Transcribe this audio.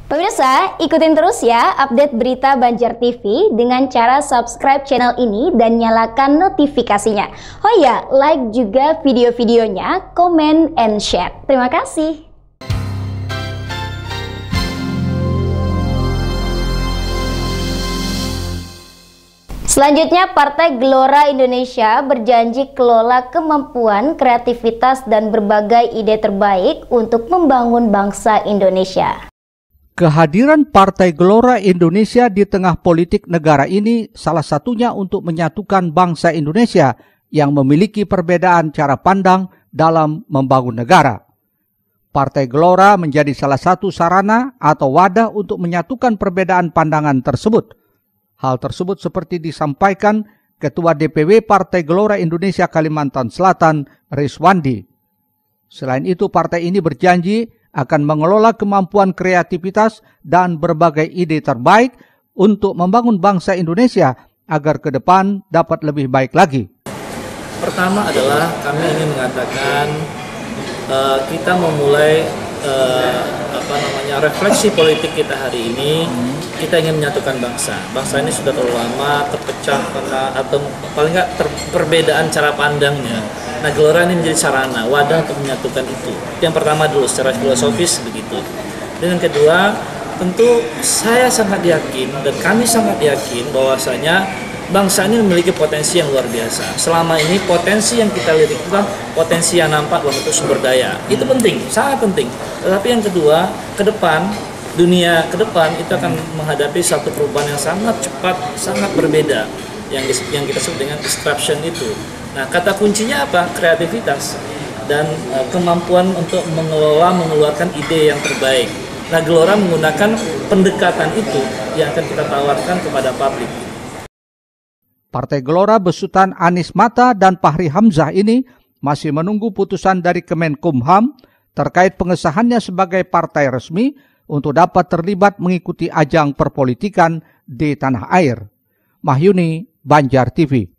Pemirsa, ikutin terus ya update berita Banjar TV dengan cara subscribe channel ini dan nyalakan notifikasinya. Oh ya, like juga video-videonya, comment and share. Terima kasih. Selanjutnya, Partai Gelora Indonesia berjanji kelola kemampuan, kreativitas, dan berbagai ide terbaik untuk membangun bangsa Indonesia. Kehadiran Partai Gelora Indonesia di tengah politik negara ini salah satunya untuk menyatukan bangsa Indonesia yang memiliki perbedaan cara pandang dalam membangun negara. Partai Gelora menjadi salah satu sarana atau wadah untuk menyatukan perbedaan pandangan tersebut. Hal tersebut seperti disampaikan Ketua DPW Partai Gelora Indonesia Kalimantan Selatan, Rizwandi. Selain itu, partai ini berjanji akan mengelola kemampuan kreativitas dan berbagai ide terbaik untuk membangun bangsa Indonesia agar ke depan dapat lebih baik lagi. Pertama adalah kami ingin mengatakan kita memulai refleksi politik kita hari ini. Kita ingin menyatukan bangsa. Bangsa ini sudah terlalu lama terpecah karena atau paling nggak perbedaan cara pandangnya. Nah, Gelora ini menjadi sarana, wadah untuk menyatukan itu. Yang pertama dulu secara filosofis begitu. Dan yang kedua, tentu saya sangat yakin dan kami sangat yakin bahwasanya bangsa ini memiliki potensi yang luar biasa. Selama ini potensi yang kita lirik itu kan potensi yang nampak dalam bentuk sumber daya. Itu penting, sangat penting. Tetapi yang kedua, ke depan, dunia ke depan itu akan menghadapi satu perubahan yang sangat cepat, sangat berbeda. Yang kita sebut dengan disruption itu. Nah, kata kuncinya apa? Kreativitas dan kemampuan untuk mengeluarkan ide yang terbaik. Nah, Gelora menggunakan pendekatan itu yang akan kita tawarkan kepada publik. Partai Gelora besutan Anies Mata dan Fahri Hamzah ini masih menunggu putusan dari Kemenkumham terkait pengesahannya sebagai partai resmi untuk dapat terlibat mengikuti ajang perpolitikan di tanah air. Mahyuni, Banjar TV.